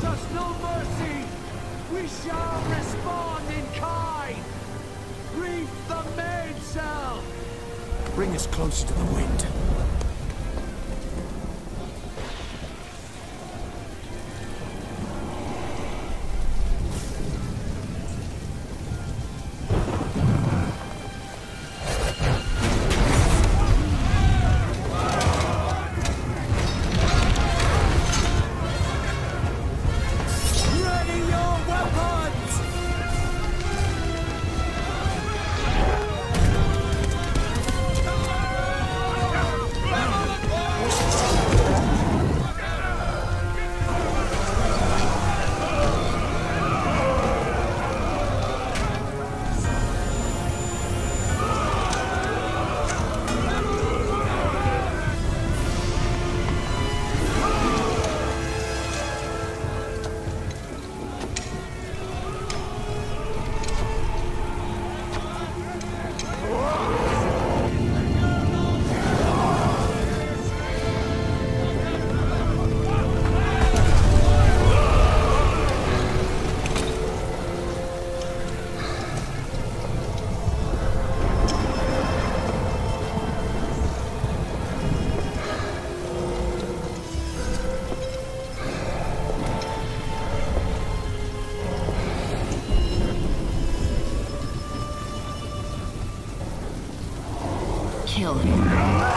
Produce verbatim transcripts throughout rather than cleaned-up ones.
us no mercy. We shall respond in kind. Reef the mainsail. Bring us closer to the wind. Kill him.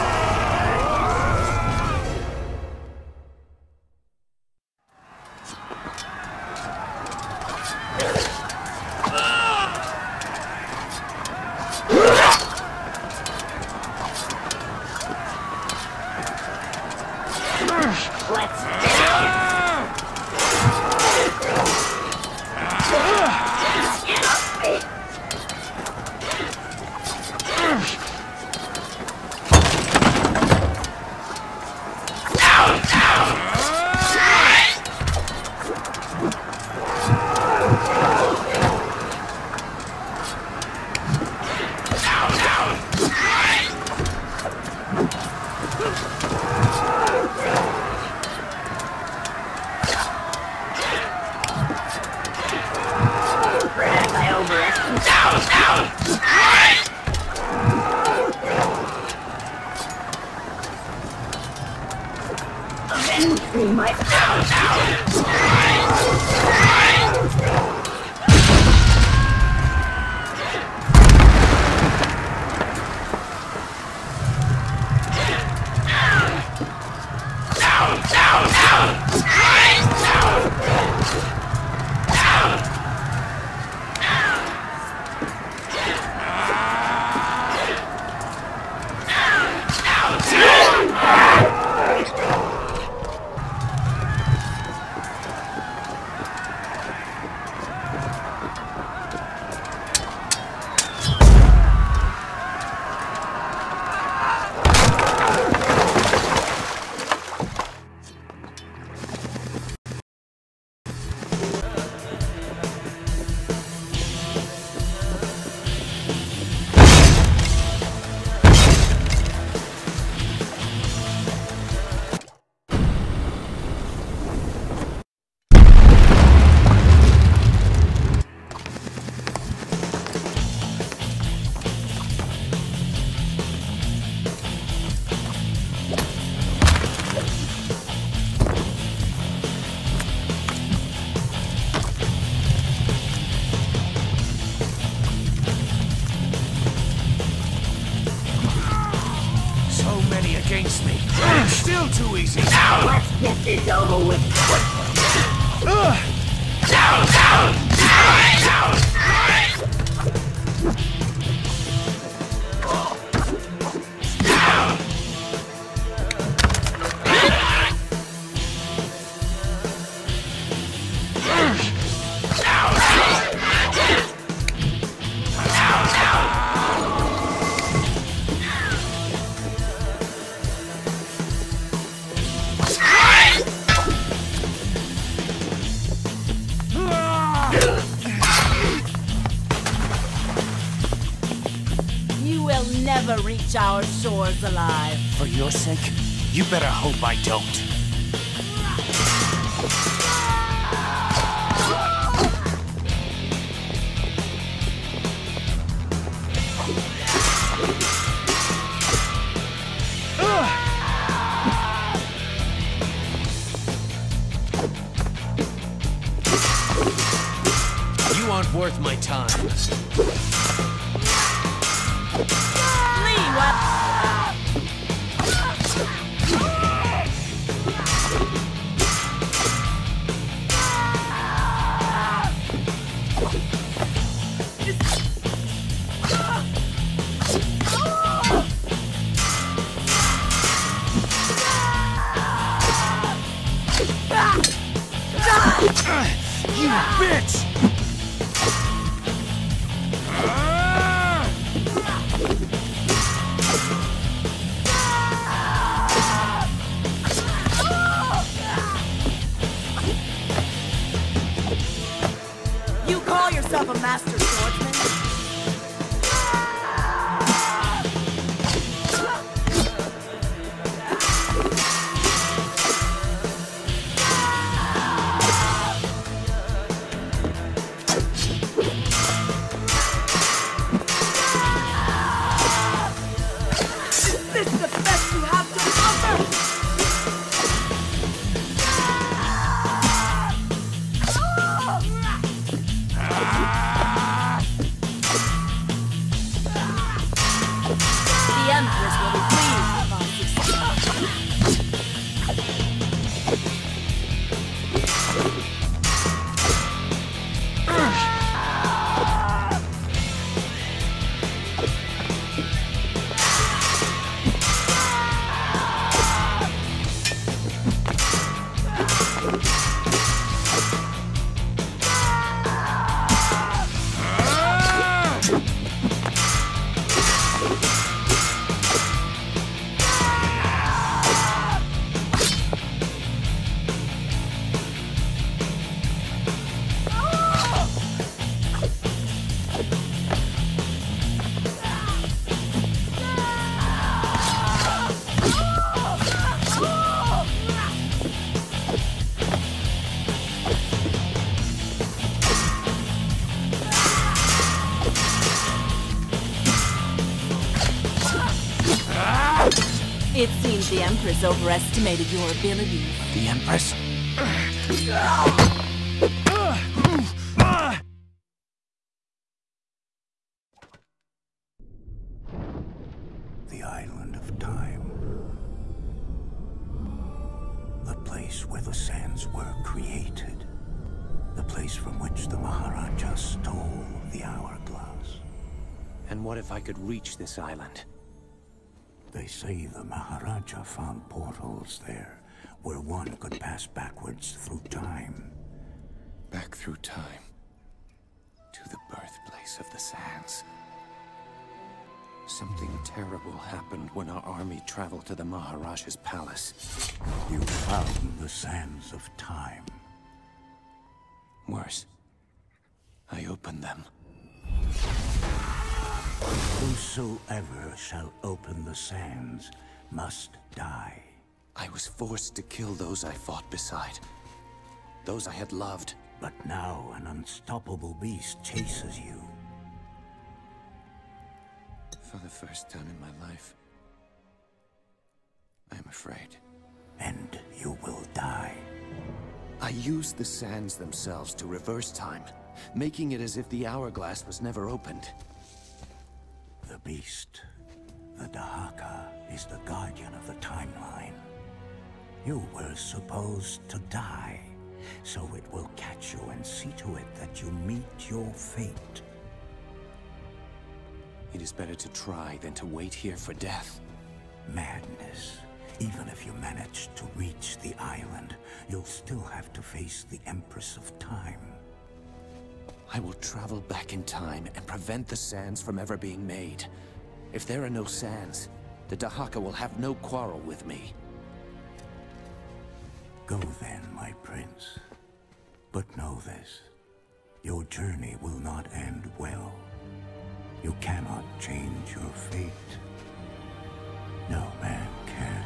Against me. Still too easy. Now let's get this over with. Ugh. Down, down, down, down. Never reach our shores alive. For your sake, you better hope I don't. worth my time. Flee, what? You bitch! You call yourself a master swordsman? The Empress will be pleased if I It seems the Empress overestimated your abilities. The Empress? The island of time. The place where the sands were created. The place from which the Maharaja stole the hourglass. And what if I could reach this island? They say the Maharaja found portals there, where one could pass backwards through time. Back through time. To the birthplace of the sands. Something terrible happened when our army traveled to the Maharaja's palace. You found the sands of time. Worse, I opened them. Whosoever shall open the sands must die. I was forced to kill those I fought beside. Those I had loved. But now an unstoppable beast chases you. For the first time in my life, I am afraid. And you will die. I used the sands themselves to reverse time, making it as if the hourglass was never opened. The beast, the Dahaka, is the guardian of the timeline. You were supposed to die, so it will catch you and see to it that you meet your fate. It is better to try than to wait here for death. Madness. Even if you manage to reach the island, you'll still have to face the Empress of Time. I will travel back in time and prevent the sands from ever being made. If there are no sands, the Dahaka will have no quarrel with me. Go then, my prince. But know this. Your journey will not end well. You cannot change your fate. No man can.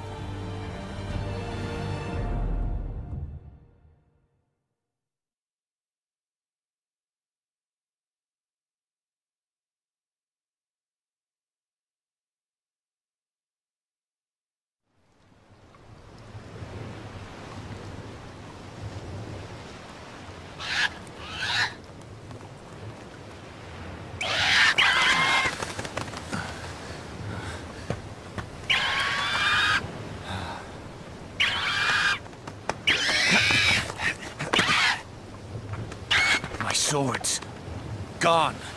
My swords. Gone.